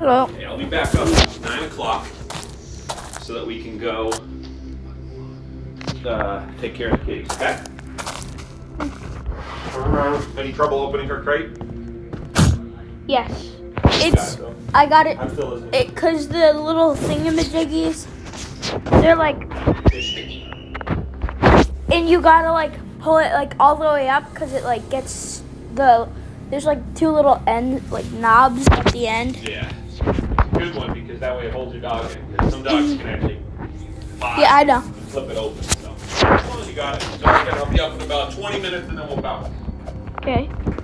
Hello. Okay, I'll be back up at 9 o'clock so that we can go take care of the kitties, okay? Any trouble opening her crate? Yes. It's. I got it. I'm still listening. Cause the little thingamajiggies, they're like, and you gotta like pull it like all the way up, cause it like gets there's like two little knobs at the end. Yeah. Good one, because that way it holds your dog in. Because some dogs can actually Yeah, I know. flip it open. So as long as you got it, so I can help you up in about 20 minutes and then we'll bounce. Okay.